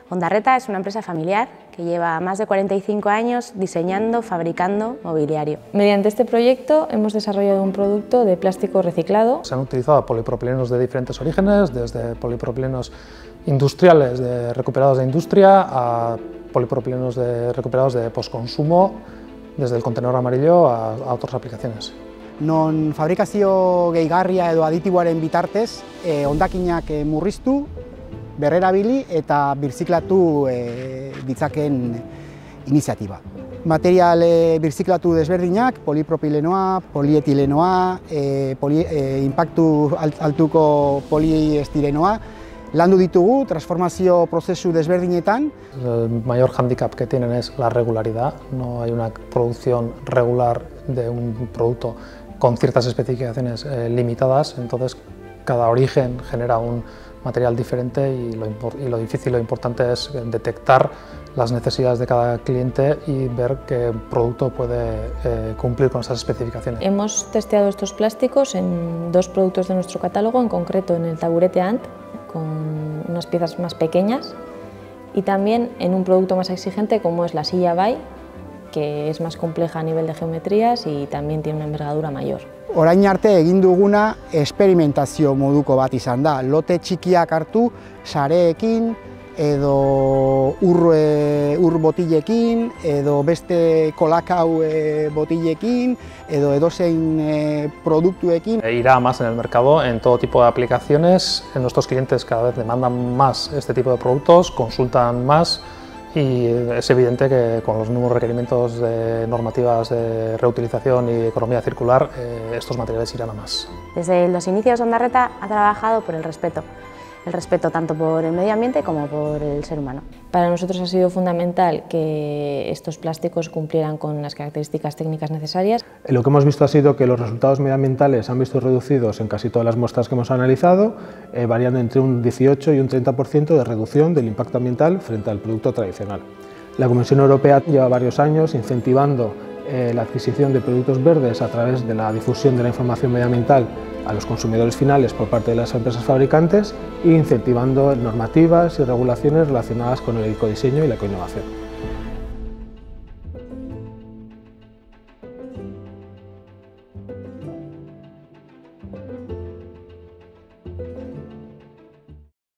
Ondarreta es una empresa familiar que lleva más de 45 años diseñando, fabricando mobiliario. Mediante este proyecto hemos desarrollado un producto de plástico reciclado. Se han utilizado polipropilenos de diferentes orígenes, desde polipropilenos industriales recuperados de industria a polipropilenos recuperados de postconsumo, desde el contenedor amarillo a otras aplicaciones. Non fabrikazio gehigarria edo aditiboaren bitartez, hondakinak murriztu, berrerabili eta birziklatu ditzakeen iniziatiba. Material birziklatu desberdinak, polipropilenoa, polietilenoa, inpaktu altuko poliestirenoa, landu ditugu transformazio prozesu desberdinetan. El mayor hándicap que tienen es la regularidad, no hay una producción regular de un producto con ciertas especificaciones limitadas, entonces cada origen genera un material diferente y lo difícil, lo importante es detectar las necesidades de cada cliente y ver qué producto puede cumplir con esas especificaciones. Hemos testeado estos plásticos en dos productos de nuestro catálogo, en concreto en el taburete Ant, con unas piezas más pequeñas, y también en un producto más exigente como es la silla Bai, que es más compleja a nivel de geometrías y también tiene una envergadura mayor. Orain arte egin duguna esperimentazio moduko bat izan da. Lote txikiak hartu, sareekin, edo ur botilekin, edo beste kolakau botilekin, edo edozein produktuekin. Irá más en el mercado en todo tipo de aplicaciones. Nuestros clientes cada vez demandan más este tipo de productos, consultan más, y es evidente que con los nuevos requerimientos de normativas de reutilización y economía circular, estos materiales irán a más. Desde los inicios Ondarreta ha trabajado por el respeto tanto por el medio ambiente como por el ser humano. Para nosotros ha sido fundamental que estos plásticos cumplieran con las características técnicas necesarias. Lo que hemos visto ha sido que los resultados medioambientales se han visto reducidos en casi todas las muestras que hemos analizado, variando entre un 18 y un 30% de reducción del impacto ambiental frente al producto tradicional. La Comisión Europea lleva varios años incentivando la adquisición de productos verdes a través de la difusión de la información medioambiental a los consumidores finales por parte de las empresas fabricantes e incentivando normativas y regulaciones relacionadas con el ecodiseño y la ecoinnovación.